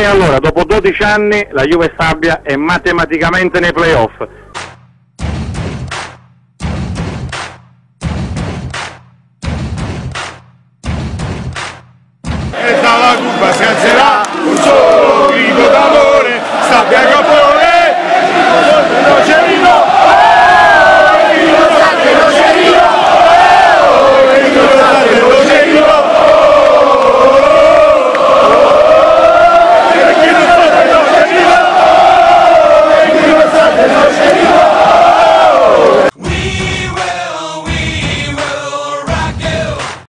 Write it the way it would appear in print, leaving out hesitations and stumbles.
E allora, dopo 12 anni, la Juve Stabia è matematicamente nei playoff. E dalla curva si alzerà